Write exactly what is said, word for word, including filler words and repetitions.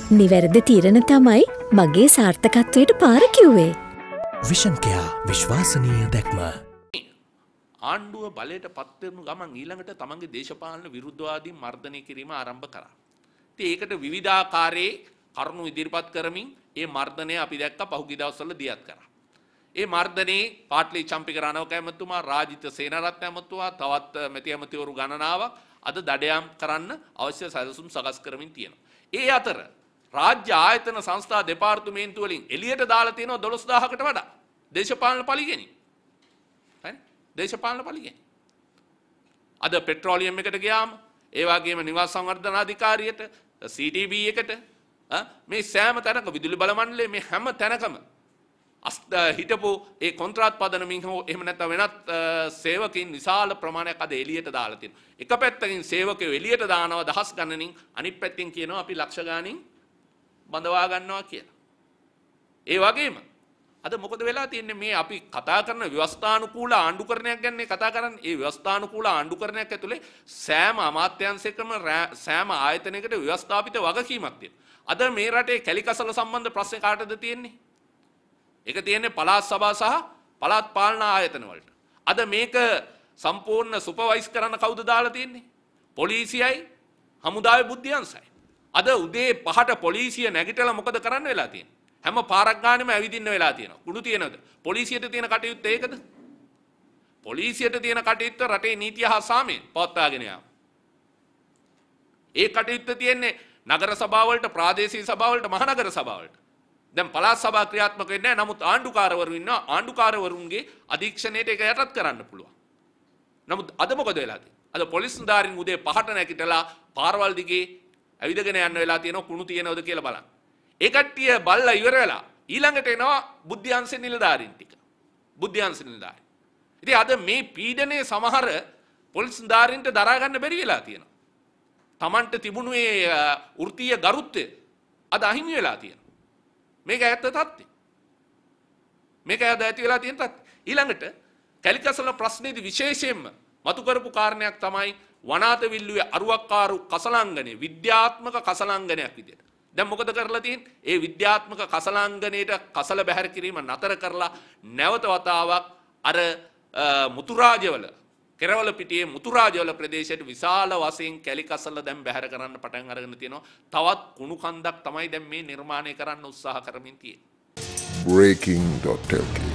නිවැරදි තීරණ තමයි මගේ සාර්ථකත්වයට පාර කිව්වේ. විෂන් කෙයා විශ්වාසනීය දැක්ම. ආණ්ඩුව බලයට පත් වෙනු ගමන් ඊළඟට තමන්ගේ දේශපාලන විරුද්ධවාදීන් මර්ධනය කිරීම ආරම්භ කරා. ඉතින් ඒකට විවිධාකාරයේ කරුණු ඉදිරිපත් කරමින් ඒ මර්ධනය අපි දැක්ක පහුගිය දවස්වල දියත් කරා. ඒ මර්ධනයේ පාට්ලි චම්පික රණවක ඇමතුමා, රාජිත සේනාරත්න ඇමතුමා, තවත් මැති ඇමතිවරු ගණනාවක් අද දඩයම් කරන්න අවශ්‍ය සැලසුම් සකස් කරමින් තියෙනවා. ඒ අතර රාජ්‍ය ආයතන සංස්ථා දෙපාර්තමේන්තු වලින් එළියට දාලා තියෙනවා දොළොස් දහසකට වඩා දේශපාලන පලිගෙනි. හරි? දේශපාලන පලිගෙනි. අද පෙට්‍රෝලියම් එකට ගියාම ඒ වගේම නිවාස සංවර්ධන අධිකාරියට සී ටී බී එකට මේ සෑම තැනක විදුලි බල මණ්ඩලයේ මේ හැම තැනකම හිටපු ඒ කොන්ත්‍රාත් පදනමින් හෝ එහෙම නැත්නම් වෙනත් සේවකයන් විශාල ප්‍රමාණයක් අද එළියට දාලා තියෙනවා. එක පැත්තකින් සේවකයෝ එළියට දානවා දහස් ගණනින්, අනිත් පැත්තෙන් කියනවා අපි ලක්ෂ ගණනින් බඳවා ගන්නවා කියලා. ඒ වගේම අද මොකද වෙලා තියෙන්නේ මේ අපි කතා කරන ව්‍යවස්ථානුකූල ආණ්ඩුකරණයක් ගැන කතා කරන්නේ. ඒ ව්‍යවස්ථානුකූල ආණ්ඩුකරණයක් ඇතුලේ සෑම අමාත්‍යාංශයකම සෑම ආයතනයකට ව්‍යවස්ථාපිත වගකීමක් තියෙනවා. අද මේ රටේ කැලිකසල සම්බන්ධ ප්‍රශ්න කාටද තියෙන්නේ? ඒක තියෙන්නේ පළාත් සභා සහ පළාත් පාලන ආයතන වලට. අද මේක සම්පූර්ණ සුපර්වයිස් කරන්න කවුද දාලා තියෙන්නේ? පොලිසියයි හමුදාවේ බුද්ධ්‍යංශයි. අද උදේ පහට පොලිසිය නැගිටලා මොකද කරන්න වෙලා තියෙන්නේ? හැම පාරක් ගානෙම ඇවිදින්න වෙලා තියෙනවා. කුණු තියෙනවද? පොලිසියට තියෙන කටයුත්ත ඒකද? පොලිසියට තියෙන කටයුත්ත රටේ නීතිය හා සාමයෙන් පවත්වාගෙන යාම. ඒ කටයුත්ත තියෙන්නේ නගර සභාවලට, ප්‍රාදේශීය සභාවලට, මහනගර සභාවලට. දැන් පළාත් සභා ක්‍රියාත්මක වෙන්නේ නැහැ. නමුත් ආණ්ඩුකාරවරු ඉන්නවා. ආණ්ඩුකාරවරුන්ගේ අධීක්ෂණයට ඒක යටත් කරන්න පුළුවන්. නමුත් අද මොකද වෙලා තියෙන්නේ? අද පොලිස් නිලධාරීන් උදේ පහට නැගිටලා පාරවල් දිගේ ඇවිදගෙන යන්න වෙලා තියෙනවා කුණු තියෙනවද කියලා බලන්න. ඒ කට්ටිය බල්ලා ඉවර වෙලා ඊළඟට එනවා බුද්ධ්‍යංශ නිලධාරීන් ටික. බුද්ධ්‍යංශ නිලධාරීන්. ඉතින් අද මේ පීඩනයේ සමහර පොලිස් නිලධාරීන්ට දරා ගන්න බැරි වෙලා තියෙනවා. Tamanට තිබුණු ඒ වෘත්තීය ගරුත්වය අද අහිමි වෙලා තියෙනවා. මේක ඇත්ත තත්ත්වය. මේක අද ඇති වෙලා තියෙන තත්ත්වය. ඊළඟට කැලිකසල ප්‍රශ්නේදී විශේෂයෙන්ම මතු කරපු කාරණයක් තමයි වනාත විල්ලුවේ අරුවක්කාරු කසලාංගනේ විද්‍යාත්මක කසලාංගනයක් විදියට. දැන් මොකද කරලා තියෙන්නේ? ඒ විද්‍යාත්මක කසලාංගනේට කසල බැහැර කිරීම නතර කරලා නැවත වතාවක් අර මුතුරාජවල කෙරවල පිටියේ මුතුරාජවල ප්‍රදේශයට විශාල වශයෙන් කැලිකසල දැන් බැහැර කරන්න පටන් අරගෙන තියෙනවා. තවත් කුණු කන්දක් තමයි දැන් මේ නිර්මාණය කරන්න උත්සාහ කරමින් තියෙන්නේ. breaking dot l k